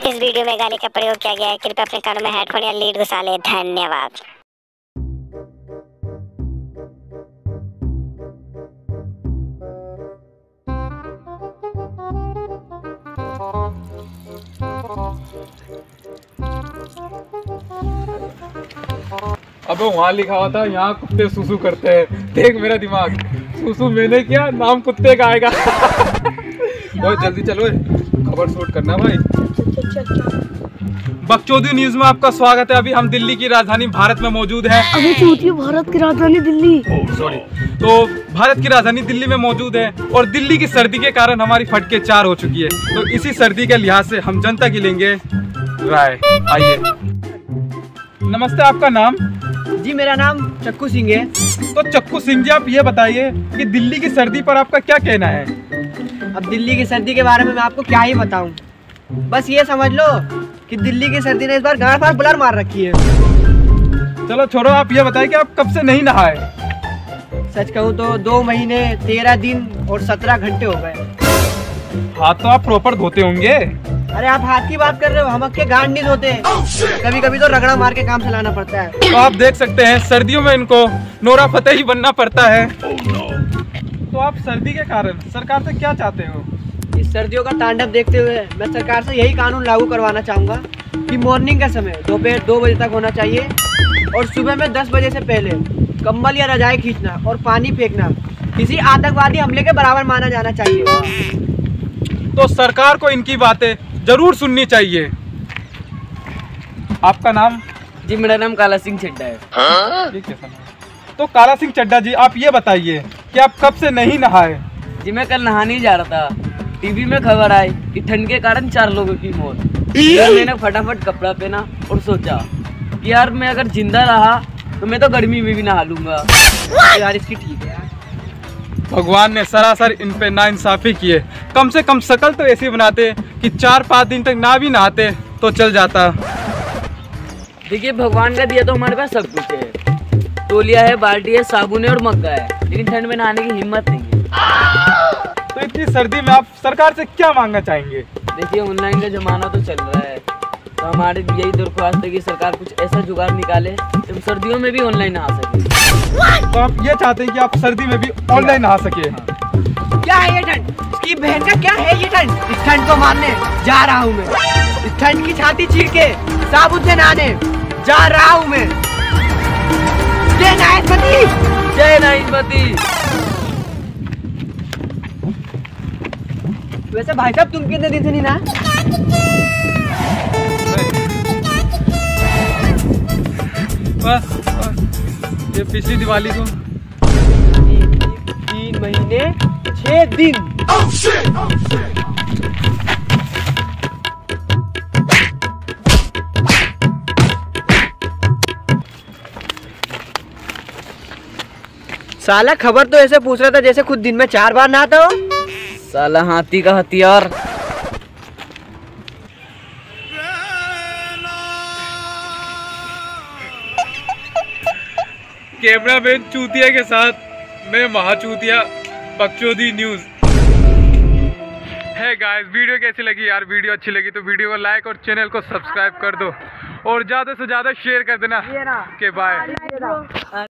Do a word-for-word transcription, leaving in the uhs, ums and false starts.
इस वीडियो में गाली का प्रयोग किया गया है। कृपया अपने कानों में हेडफोन या लीड घुसा ले। धन्यवाद। अबे वहाँ लिखा हुआ था यहाँ कुत्ते सुसु करते हैं। देख मेरा दिमाग, सुसु मैंने किया, नाम कुत्ते का आएगा। ओए जल्दी चलो, खबर शूट करना भाई। बकचोदी न्यूज में आपका स्वागत है। अभी हम दिल्ली की राजधानी भारत में मौजूद हैं। अभी चूतिए भारत की राजधानी दिल्ली। सॉरी, तो भारत की राजधानी दिल्ली में मौजूद है और दिल्ली की सर्दी के कारण हमारी फटके चार हो चुकी है। तो इसी सर्दी के लिहाज से हम जनता की लेंगे राय। आइए। नमस्ते, आपका नाम? जी मेरा नाम चक्कू सिंह है। तो चक्कू सिंह जी, आप ये बताइए कि दिल्ली की सर्दी पर आपका क्या कहना है? अब दिल्ली की सर्दी के बारे में मैं आपको क्या ही बताऊं। बस ये समझ लो कि दिल्ली की सर्दी ने इस बार गाड़ फाड़ बुलर मार रखी है। चलो छोड़ो, आप ये बताइए कि आप कब से नहीं नहाए? सच कहूँ तो दो महीने तेरह दिन और सत्रह घंटे हो गए। हाथ तो आप प्रॉपर धोते होंगे। अरे आप हाथ की बात कर रहे हो, हम के गांड नहीं धोते। कभी कभी तो रगड़ा मार के काम चलाना पड़ता है। तो आप देख सकते हैं सर्दियों में इनको नोरा फतेही बनना पड़ता है। तो आप सर्दी के कारण सरकार से क्या चाहते हो? इस सर्दियों का तांडव देखते हुए मैं सरकार से यही कानून लागू करवाना चाहूँगा कि मॉर्निंग का समय दोपहर दो बजे तक होना चाहिए और सुबह में दस बजे से पहले कंबल या रजाई खींचना और पानी फेंकना किसी आतंकवादी हमले के बराबर माना जाना चाहिए। तो सरकार को इनकी बातें जरूर सुननी चाहिए। आपका नाम? जी मेरा नाम काला सिंह चड्ढा है। ठीक है सर। तो काला सिंह चड्ढा जी, आप ये बताइए कि आप कब से नहीं नहाए? जी मैं कल नहाने जा रहा था, टीवी में खबर आई कि ठंड के कारण चार लोगों की मौत। फिर मैंने फटाफट कपड़ा पहना और सोचा कि यार मैं अगर जिंदा रहा तो मैं तो गर्मी में भी नहा लूंगा। यार इसकी ठीक है यार। भगवान ने सरासर इन पे नाइंसाफी की है। कम से कम शकल तो ऐसी बनाते कि चार पाँच दिन तक ना भी नहाते तो चल जाता। देखिए भगवान का दिया तो हमारे पास सब कुछ है, तौलिया है, बाल्टी है, साबुन है और मग्गा है, लेकिन ठंड में नहाने की हिम्मत नहीं है। तो इतनी सर्दी में आप सरकार से क्या मांगना चाहेंगे? देखिए ऑनलाइन का जमाना तो चल रहा है, तो हमारी यही दरख्वास्त है कि सरकार कुछ ऐसा जुगाड़ निकाले तो सर्दियों में भी ऑनलाइन नहा सके। तो आप ये चाहते हैं कि आप सर्दी में भी ऑनलाइन नहा सके? क्या है ये ठंड? इसकी बहन का क्या है ये ठंड? इस ठंड को मारने जा रहा हूँ मैं। इस ठंड की छाती चीर के साबुन से नहाने जा रहा हूँ मैं। जय नाइसमती, जय नाइसमती। वैसे भाई साहब तुम कितने दिन से नहीं नहाए? बस, बस ये पिछली दिवाली को तीन महीने छह दिन। oh, shit, oh, shit. साला खबर तो ऐसे पूछ रहा था जैसे खुद दिन में चार बार नहाता हो। साला हाथी का हथियार। कैमरामैन चूतिया के साथ मैं महाचूतिया बकचोदी न्यूज है। गाइस वीडियो कैसी लगी यार? वीडियो अच्छी लगी तो वीडियो को लाइक और चैनल को सब्सक्राइब कर दो और ज्यादा से ज्यादा शेयर कर देना। के बाय।